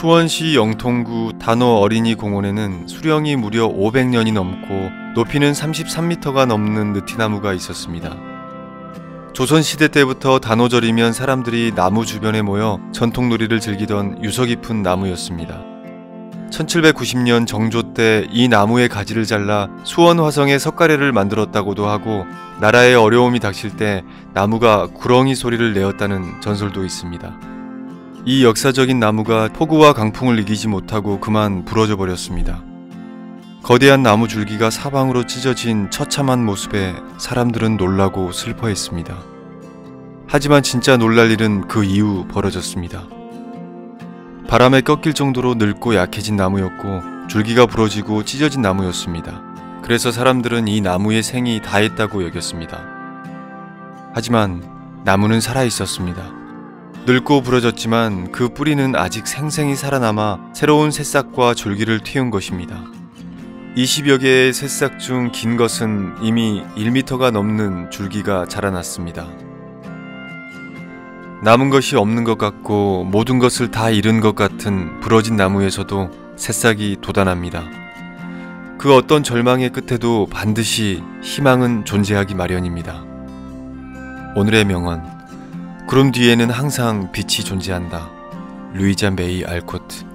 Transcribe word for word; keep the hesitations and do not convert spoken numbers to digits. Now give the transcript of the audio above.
수원시 영통구 단호 어린이 공원에는 수령이 무려 오백 년이 넘고 높이는 삼십삼 미터가 넘는 느티나무가 있었습니다. 조선시대 때부터 단오절이면 사람들이 나무 주변에 모여 전통놀이를 즐기던 유서 깊은 나무였습니다. 천칠백구십 년 정조 때 이 나무의 가지를 잘라 수원 화성에 석가래를 만들었다고도 하고, 나라에 어려움이 닥칠 때 나무가 구렁이 소리를 내었다는 전설도 있습니다. 이 역사적인 나무가 폭우와 강풍을 이기지 못하고 그만 부러져 버렸습니다. 거대한 나무 줄기가 사방으로 찢어진 처참한 모습에 사람들은 놀라고 슬퍼했습니다. 하지만 진짜 놀랄 일은 그 이후 벌어졌습니다. 바람에 꺾일 정도로 늙고 약해진 나무였고 줄기가 부러지고 찢어진 나무였습니다. 그래서 사람들은 이 나무의 생이 다했다고 여겼습니다. 하지만 나무는 살아있었습니다. 늙고 부러졌지만 그 뿌리는 아직 생생히 살아남아 새로운 새싹과 줄기를 틔운 것입니다. 이십여 개의 새싹 중 긴 것은 이미 일 미터가 넘는 줄기가 자라났습니다. 남은 것이 없는 것 같고 모든 것을 다 잃은 것 같은 부러진 나무에서도 새싹이 돋아납니다. 그 어떤 절망의 끝에도 반드시 희망은 존재하기 마련입니다. 오늘의 명언: 구름 뒤에는 항상 빛이 존재한다. 루이자 메이 알코트.